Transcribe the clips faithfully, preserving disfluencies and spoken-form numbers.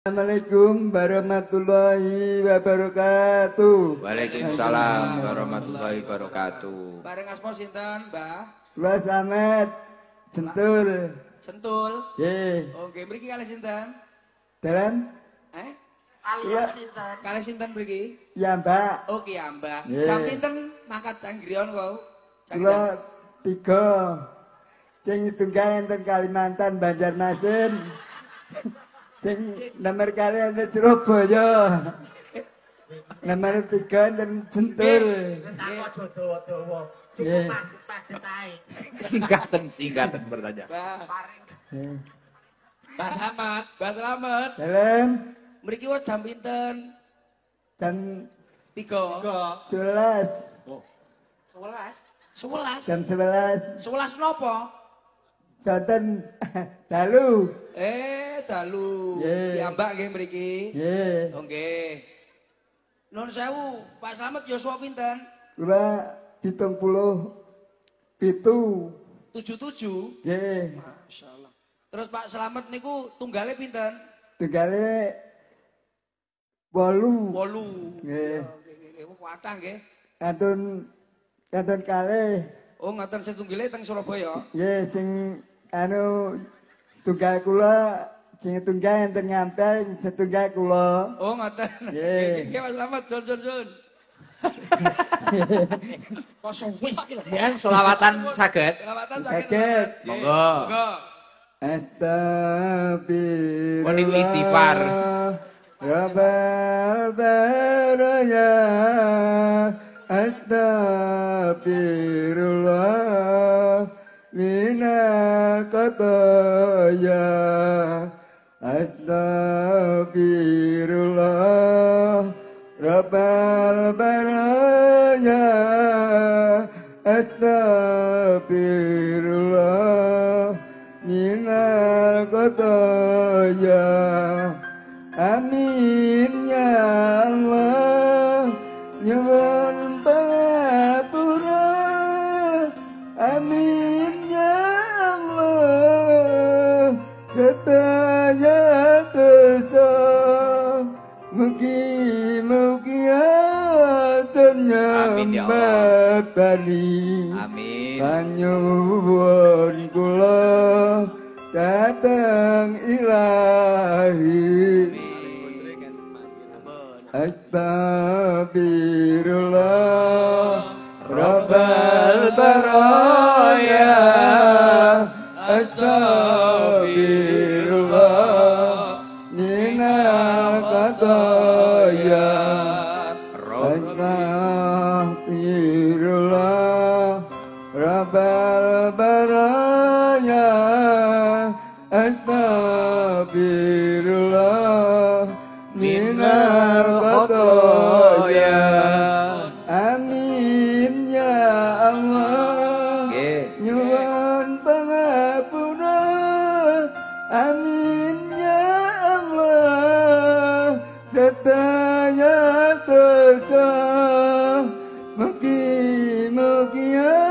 Assalamualaikum warahmatullahi wabarakatuh. Waalaikumsalam warahmatullahi wabarakatuh. Bareng asma sinten, Mbah? Kula Slamet Sentul. Sentul. Nggih. Oke, mriki kalih sinten? Dalam Eh? Iya. Sinten? Kalih sinten mriki? Ya, Mbak. Oke, ya, Mbak. Nggih. Jam pinten mangkat anggriyon kau? Kula tiga. Sing tunggal enten Kalimantan, Banjarmasin. Sing nomor kali enten Surabaya. Nomor tiga enten Sentul. Nggih. Singkatan singkatan bertanya. Mbah. Mbah Slamet, Mbah Slamet. Dalam Mriki wae jam pinten? jam tiga. sebelas. sebelas. sebelas. Jam sebelas. sebelas napa? Janten dalu. Eh, dalu. Nggih. Ya, Mbak nggih mriki. Nggih. Oh, nggih. Nuwun sewu, Pak Slamet yuswa pinten? Kula pitung puluh pitu. tujuh tujuh. Nggih. Masyaallah. Terus Pak Slamet niku tunggale pinten? Tunggale wolu. wolu. Nggih. Nggih, nggih, nggih. Kuatah nggih. Kantun kantun kalih. Oh, ngaten sing tunggale teng Surabaya. Nggih sing anu tunggal kula sing tunggal enten ngampel setunggal kula. Oh, ngaten. Nggih. Nggih, Pak Slamet, Jun Jun Jun. Kok suwis iki lho. Yen selawatan saged. Selawatan Saged. saged. Monggo. Monggo. Astagfirullah. Pun niku istighfar. Rabbal baraya. Astagfirullah. Minal khataya. Astagfirullah. Rabbal baraya. Astagfirullah. Minal khataya. Amin ya Allah. Nyuwun pangapura. Amin ya Allah. Sedaya dosa. Mugi-mugi aturnya Amin ya Allah. batani. Amin. Panyuwun kula datang ilahi. Astagfirullah Rabbal baraya. Astagfirullah minal khataya. Astagfirullah Rabbal baraya. Astagfirullah minal khataya. Amin ya Allah. Nggih. Nyuwun pangapura. Amin ya Allah. Sedaya dosa. Mugi-mugi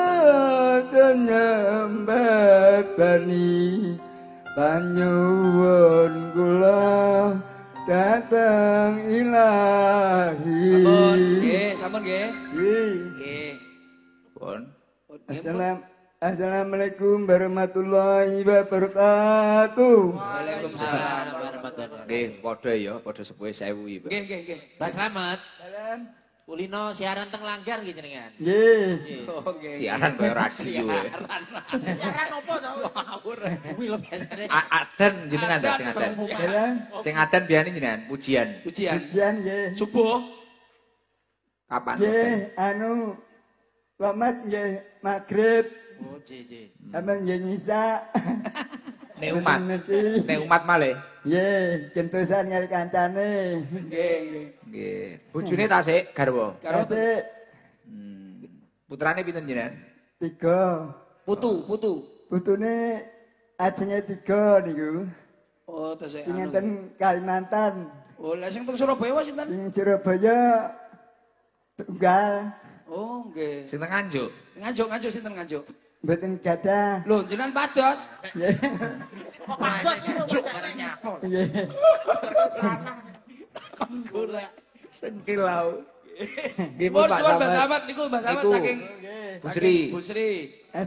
nyambatani. Panyuwun kula datang ilahi. Sampun, nggih, sampun nggih. Nggih. Nggih. Pun. Assalam- Assalamualaikum warahmatullahi wabarakatuh. Waalaikumsalam. Nggih, padha ya, padha sepuhe sewu iki. Nggih, nggih, nggih. Mas Slamet, Dalam. kulino siaran teng Langgar gitu jenengan. Nggih. Oh, nggih. Siaran kaya radio ya. Siaran opo to? Ngawur. Kuwi lho biasane. A- Adan jenengan ta sing adan. Dalam. Sing adan biyen jenengan pujian. Ujian. Ujian nggih. Subuh. Kapan? Nggih, anu Selamat nggih maghrib. Oh, jeje. Aman nggih nyisa. Nek umat. Nek umat malih. Nggih, kentusan kali kancane. Nggih, nggih. Nggih. Bojone tasik garwa. Karo Kate Hmm. Putrane pinten jenengan? tiga. putu, putu. Putune ajenge tiga niku. Oh, tesih Sing anu. enten Kalimantan. Oh, lah sing teng Surabaya wae sinten? Sing Surabaya tunggal. Oh, nggih. Sing teng Nganjuk. Nganjuk, nganjuk sinten nganjuk? Mboten gadah. Lho, jenengan pados. Nggih. Kok pados kok Nggih. Golek. Sengkilau. Pun Pak suwun Mbak Samad. Samad niku Mbak Samad Niku. saking Busri. Busri.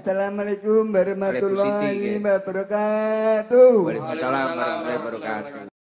Assalamualaikum Waalaikumsalam, warahmatullahi nggih. wabarakatuh. Waalaikumsalam warahmatullahi wabarakatuh.